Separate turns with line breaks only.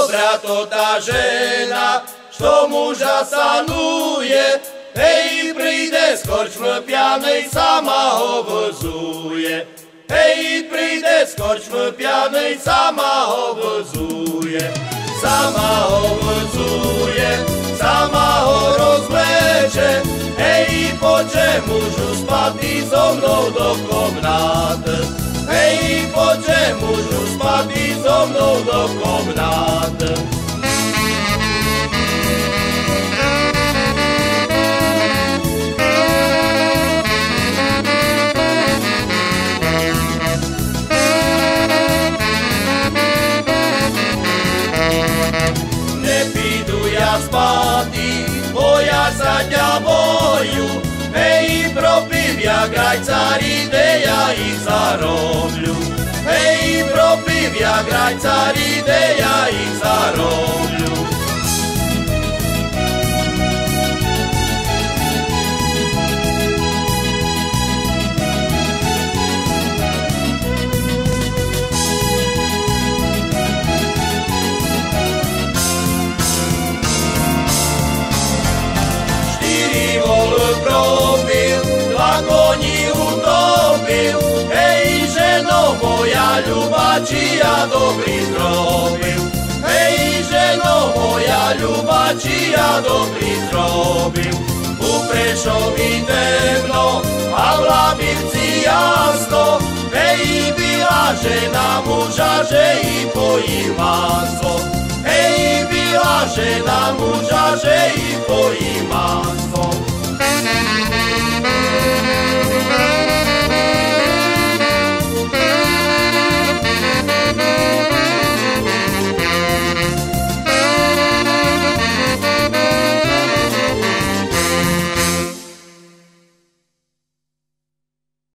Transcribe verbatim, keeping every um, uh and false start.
dobrá to tá žena, što muža sanuje, hej, príde z korčmy pianej, sama ho vozuje. Hej, príde z korčmy pianej, sama ho vozuje. Sama ho vozuje, sama ho rozvleče, hej, poďže mužu spatý so mnou do komnáty. Hej, poďže mužu spatý so mnou do komnáty. Nepídu ja spatý, bo ja sa ťa boju, hej, propím ja grajcári, de ja ich zarobľu. Hej, propím ja grajcári, de ja ich zarobľu. Probil, dva koni utopil, hej, ženo moja ľuba, či ja dobrý zrobil. Hej, ženo moja ľuba, či ja dobrý zrobil. U Prešovi temno a v Labirci jasno, hej, byla žena muža, že i pojí maso. Hej, byla žena muža, že i pojí maso.